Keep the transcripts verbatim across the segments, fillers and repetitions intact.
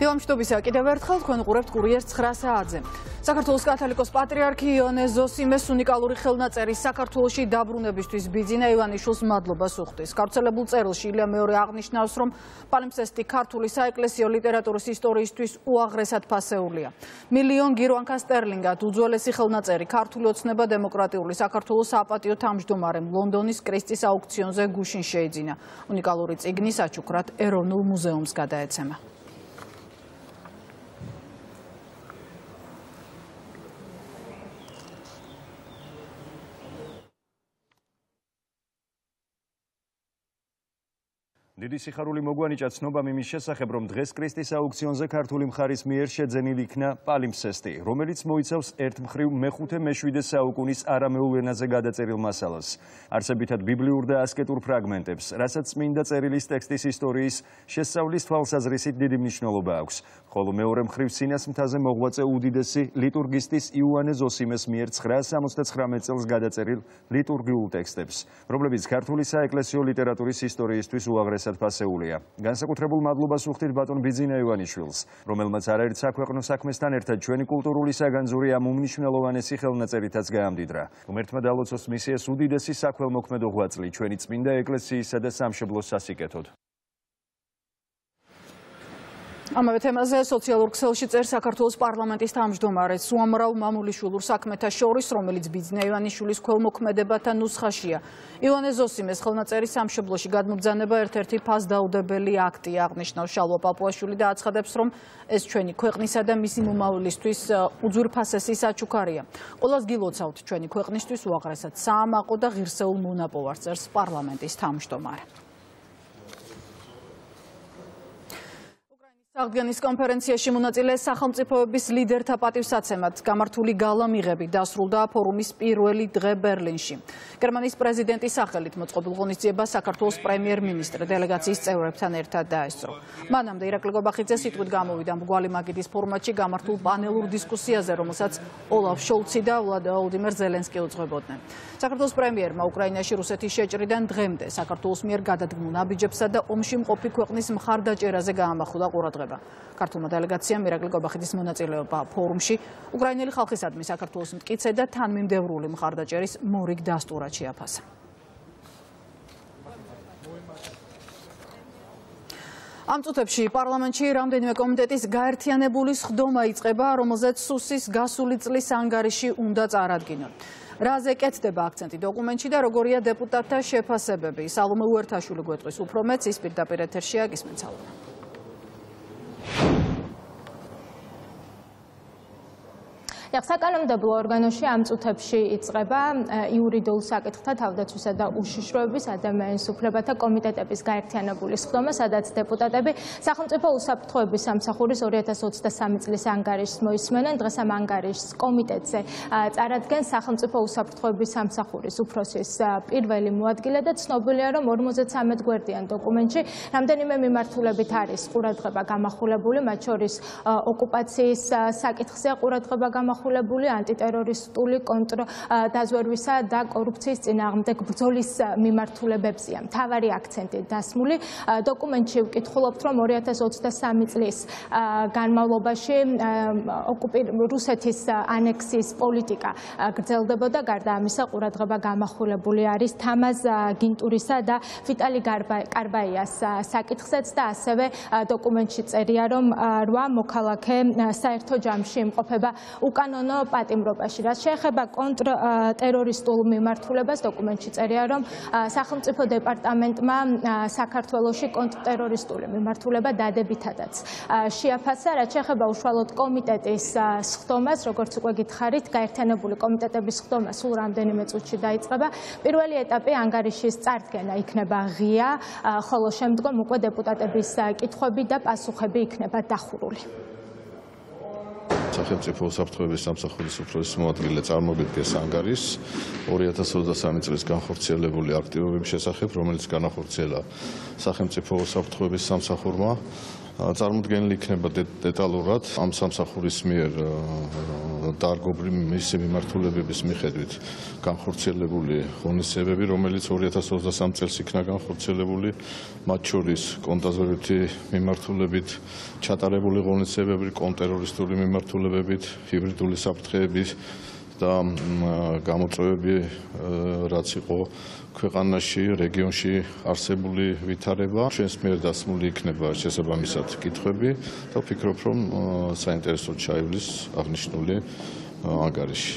დილამშვიდობისა, კიდევ ერთხელ თქვენ უყურებთ კურიერს ცხრა საათზე. საქართველოს კათოლიკოს პატრიარქი იონე ზოსიმეს უნიკალური ხელნაწერი საქართველოში დაბრუნებისთვის ბიძინა ივანიშვილს მადლობას უხდის. გავრცელებულ წერილში ილია მეორე აღნიშნავს, რომ პალიმსესტი ქართული საეკლესიო ლიტერატურის ისტორიისთვის უაღრესად ფასეულია. მილიონ გირვანკა სტერლინგად უძველესი ხელნაწერი ქართული ოცნება დემოკრატიული საქართველოს საპატიო თავმჯდომარემ ლონდონის კრისტის აუქციონზე გუშინ შეიძინა. უნიკალური წიგნი საჩუქრად ეროვნულ მუზეუმს გადაეცემა. დიდი სიხარული მოგვანიჭა ცნობამ იმის შესახებ, რომ დღეს კრისტის აუქციონზე ქართული მხარის მიერ შეძენილი იქნა პალიმსესტი, რომელიც მოიცავს ერთ მხრივ მეხუთე მეშვიდე საუკუნის არამეულ ენაზე გადაწერილ მასალას, არსებითად ბიბლიურ და ასკეტურ ფრაგმენტებს, რასაც წმინდა წერილის ტექსტის ისტორიის შესწავლის თვალსაზრისით დიდი მნიშვნელობა აქვს, ხოლო მეორე მხრივ სინას მთაზე მოღვაწე უდიდესი ლიტურგისტის იოანე ზოსიმეს მიერ ცხრაას სამოცდაცხრამეტ წელს გადაწერილ ლიტურგიულ ტექსტებს, რომლებიც ქართული საეკლესიო ლიტერატურის ისტორიისთვის უაღრესად ფასეულია. განსაკუთრებულ მადლობას უხდით ბატონ ბიძინა ივანიშვილს, რომელმაც არაერთ საქვეყნო საქმესთან ერთად ჩვენი კულტურული საგანძური ამ უმნიშვნელოვანესი ხელნაწერითაც გაამდიდრა. ღმერთმა დალოცოს მისი ეს უდიდესი საქველმოქმედო ღვაწლი ჩვენი წმინდა ეკლესიისა და სამშობლოს სასიკეთოდ. ამავე თემაზე სოციალურ ქსელში წერს საქართველოს პარლამენტის თავმჯდომარე უამრავ მამულიშვილურ საქმეთა შორის, რომელიც ბიძინა ივანიშვილის ქველმოქმედებათა ნუსხაშია. იონე ზოსიმეს ხელნაწერის სამშობლოში გადმობძანება ერთ-ერთი ფასდაუდებელი აქტია, აღნიშნავს შალვა პაპუაშვილი და აცხადებს, რომ ეს ჩვენი ქვეყნისა და მისი მომავლისთვის უძვირფასესი საჩუქარია. ყველას გილოცავთ ჩვენი ქვეყნისთვის უაღრესად საამაყო და ღირსეულ მონაპოვარს, წერს პარლამენტის თავმჯდომარე. აღდგენის კონფერენციაში მონაწილე სახელმწიფოების ლიდერთა პატივსაცემად გამართული გალა მიღებით დასრულდა ფორუმის პირველი დღე ბერლინში. გერმანიის პრეზიდენტის სახელით მოწყობილ ღონისძიებას საქართველოს პრემიერ-მინისტრი დელეგაციის წევრებთან ერთად დაესწრო. მანამდე ირაკლი გობახიძე სიტყვით გამოვიდა მრგვალი მაგიდის ფორმატში გამართულ პანელურ დისკუსიაზე, რომელსაც ოლაფ შოლცი და ვლადიმერ ზელენსკი უძღვებოდნენ. საქართველოს პრემიერმა უკრაინაში რუსეთის შეჭრიდან დღემდე საქართველოს მიერ გადადგმულ ნაბიჯებსა და ომში მყოფი ქვეყნის მხარდაჭერაზე გაამახვილა ყურადღება. ქართულმა დელეგაციამ ირაკლი გობახიძის მონაწილეობა ფორუმში უკრაინელი ხალხისადმი საქართველოს მტკიცე და თანმიმდევრული მხარდაჭერის მორიგ დასტურად შეაფასა. ამ წუთებში პარლამენტში რამდენიმე კომიტეტის გაერთიანებული სხდომა იწყება, რომელზეც სუსის გასული წლის ანგარიში უნდა წარადგინონ. რაზე კეთდება აქცენტი დოკუმენტში და როგორია დეპუტატთა შეფასებები. სალომე უერთაშვილი გვეტყვის უფრო მეტს, ის პირდაპირ ეთერშია, გისმენთ სალომე. საკანონმდებლო ორგანოში ამ წუთებში იწყება იურიდიულ საკითხთა თავდაცვისა და უშიშროების ადამიანის უფლებათა კომიტეტების გაერთიანებული სხდომა, სადაც დეპუტატები სახელმწიფო უსაფრთხოების სამსახურის ორი ათას ოცდასამი წლის ანგარიშს მოისმენენ. დღეს ამ ანგარიშს კომიტეტზე წარადგენს სახელმწიფო უსაფრთხოების სამსახურის უფროსის პირველი მოადგილე და ცნობილია, რომ ორმოცდამეტ გვერდიან დოკუმენტში რამდენიმე მიმართულებით არის ყურადღება გამახვილებული, მათ შორის ოკუპაციის საკითხზე ყურადღება გამახვილებული, ანტიტერორისტული კონტრდაზვერვისა და კორუფციის წინააღმდეგ ბრძოლის მიმართულებებზია მთავარი აქცენტი დასმული. დოკუმენტში ვკითხულობთ, რომ ორი ათას ოცდასამი წლის განმავლობაში რუსეთის ანექსიის პოლიტიკა გრძელდებოდა, გარდა ამისა ყურადღება გამახვილებული არის თამაზ გინტურისა და ვიტალი კარბაიას საკითხზეც და ასევე დოკუმენტში წერია, რომ რვა მოქალაქე საერთო ჯამში იმყოფება უკანონო პატიმრობაში. რაც შეეხება კონტრტერორისტულ მიმართულებას, დოკუმენტში წერია, რომ სახელმწიფო დეპარტამენტმა საქართველოში კონტრტერორისტული მიმართულება დადებითადაც შეაფასა. რაც შეეხება უშუალოდ კომიტეტის სხდომას, როგორც უკვე გითხარით, გაერთიანებული კომიტეტების სხდომა სულ რამდენიმე წუთში დაიწყება. პირველი ეტაპი ანგარიშის წარდგენა იქნება ღია, ხოლო შემდგომ უკვე დეპუტატების კითხვები და პასუხები იქნება დახურული. სახელმწიფო უსაფრთხოების სამსახურის უფროსის მოადგილე წარმოგიდგენს ანგარიშს ორი ათას ოცდასამი წლის განხორციელებული აქტივობების შესახებ, რომელიც განახორციელა სახელმწიფო უსაფრთხოების სამსახურმა წარმოდგენილი იქნება დეტალურად ამ სამსახურის მიერ დარგობრივი მისი მიმართულებების მიხედვით განხორციელებული ღონისძიებები, რომელიც ორი ათას ოცდასამი წელს იქნა განხორციელებული, მათ შორის კონტრაზვერტი მიმართულებით ჩატარებული ღონისძიებები, კონტრტერორისტული მიმართულებებით, ჰიბრიდული საფრთხეების და გამოწვევები, რაც იყო ქვეყანაში, რეგიონში არსებული ვითარება. ჩვენს მიერ დასმული იქნება შესაბამისად კითხვები და ვფიქრობ, რომ საინტერესოდ ჩაივლის აღნიშნული ანგარიში.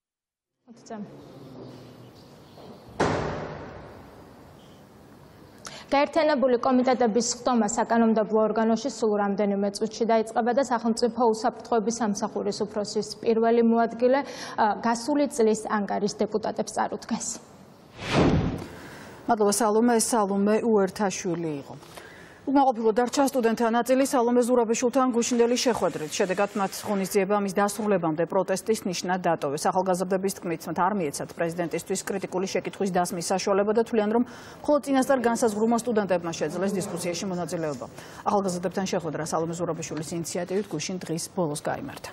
გაერთიანებული კომიტეტების ხდომა საკანონმდებლო ორგანოში სულ რამდენიმე წუთში დაიწყება და სახელმწიფო უსაფრთხოების სამსახურის უფროსის პირველი მოადგილე გასული წლის ანგარის დეპუტატებს წარუდგეს. მადლობა სალომე, სალომე უერთაშვილი იყო. უკმაყოფილო დარჩა სტუდენტთა ნაწილი სალომე ზურაბიშვილთან გუშინდელი შეხვედრით. შედეგად მათ ღონისძიება მის დასრულებამდე პროტესტის ნიშნად დატოვეს. ახალგაზრდების თქმით, მათ არ მიეცათ პრეზიდენტისთვის კრიტიკული შეკითხვის დასმის საშუალება და თვლიან, რომ მხოლოდ წინასწარ განსაზღვრულმა სტუდენტებმა შეძლეს დისკუსიაში მონაწილეობა. ახალგაზრდებთან შეხვედრა სალომე ზურაბიშვილის ინიციატივით გუშინ დღის ბოლოს გაიმართა.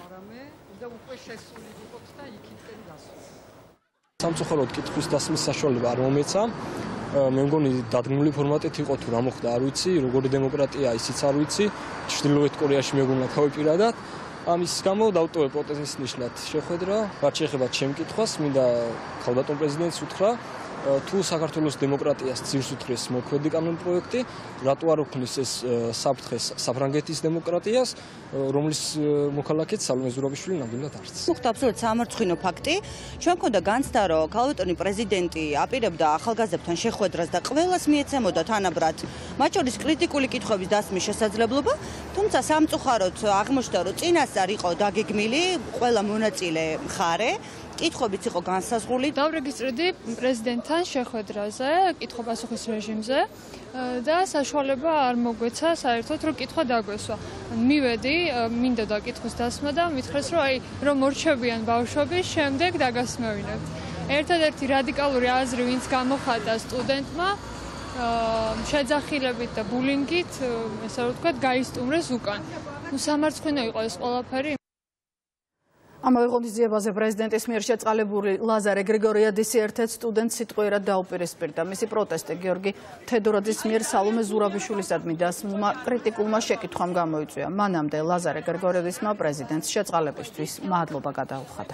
სამწუხაროდ კითხვის დასმის საშუალება არ მომეცა. მე მგონი დადგმული ფორმატით იყო თუ რა მოხდა არ ვიცი, როგორი დემოკრატია ისიც არ ვიცი. ჩრდილოეთ კორეაში მეგონა თავი პირადად. ამის გამო დავტოვე პროტესტის ნიშნად შეხვედრა. რაც შეეხება ჩემ კითხვას, მინდა ქალბატონ პრეზიდენტს უთხრა, თუ საქართველოს დემოკრატიას ძირს უთხრეს მოქმედი კანონპროექტი, რატო არ უქმნის ეს საფრთხეს საფრანგეთის დემოკრატიას, რომლის მოქალაქეც სალომე ზურაბიშვილი ნამდვილად არც. მოხდა აბსოლუტურად სამარცხინო ფაქტი. ჩვენ მქონდა განცდა, რომ ქალბატონი პრეზიდენტი აპირებდა ახალგაზრდებთან შეხვედრას და ყველას მიეცემოდა თანაბრად, მათ შორის კრიტიკული კითხვების დასმის შესაძლებლობა, თუმცა სამწუხაროდ აღმოჩნდა, რომ წინასწარ იყო დაგეგმილი ყველა მონაწილე მხარე. კითხვებიც იყო განსაზღვრული. დავრეგისტრირდი პრეზიდენტთან შეხვედრაზე, კითხვა-პასუხის რეჟიმზე და საშუალება არ მოგვეცა საერთოდ რომ კითხვა დაგვესვა. მივედი, მინდოდა კითხვის დასმა და მითხრეს რომ აი რომ მორჩებიან ბავშვები, შემდეგ დაგასმევინებთ. ერთადერთი რადიკალური აზრი, ვინც გამოხატა სტუდენტმა, შეძახილებით და ბულინგით, ესე რომ ვთქვათ, გაისტუმრეს უკან. ნუ სამარცხინო იყო ეს ყველაფერი. ამავე ღონისძიებაზე პრეზიდენტის მიერ შეწყალებული ლაზარე გრიგორიაძის ერთ-ერთ სტუდენტს სიტყვიერად დაუპირისპირდა. მისი პროტესტი გიორგი თედორაძის მიერ სალომე ზურაბიშვილისადმი დასმულმა კრიტიკულმა შეკითხვამ გამოიწვია. მანამდე ლაზარე გრიგორიადისმა პრეზიდენტს შეწყალებისთვის მადლობა გადაუხადა.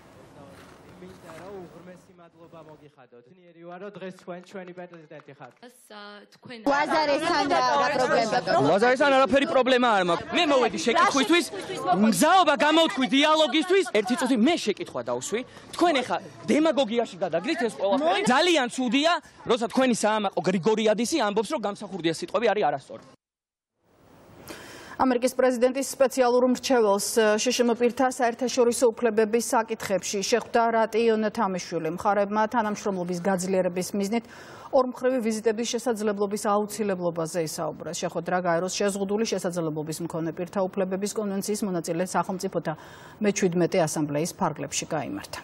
ლაზარესთან არაფერი პრობლემა არ მაქვს. მე მოვედი შეკითხვისთვის, მგზაობა გამოვთქვი დიალოგისთვის, ერთი წუთი მე შეკითხვა დავსვი. თქვენ ეხა დემაგოგიაში გადაგდით ეს ყველაფერი. ძალიან ცუდია, როცა თქვენი საამაყო გრიგორიადისი ამბობს, რომ გამსახურდია სიტყვები არის არასწორი. ამერიკის პრეზიდენტის სპეციალურ მრჩეველს შშმ პირთა საერთაშორისო უფლებების საკითხებში შეხვდა რატი იონათამიშვილი. მხარეებმა თანამშრომლობის გაძლიერების მიზნით ორმხრივი ვიზიტების შესაძლებლობის აუცილებლობაზე ისაუბრეს. შეხვედრა გაეროს შეზღუდული შესაძლებლობის მქონე პირთა უფლებების კონვენციის მონაწილე სახელმწიფოთა მეჩვიდმეტე ასამბლეის ფარგლებში გაიმართა.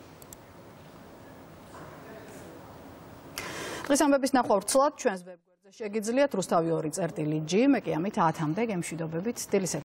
დღის ამბების ნახვა ვრცლად ჩვენს ვებგვერდზე შეგიძლიათ რუსთავი ორი წერტილი ჯი, მე კი ამით ათამდე გემშვიდობებით.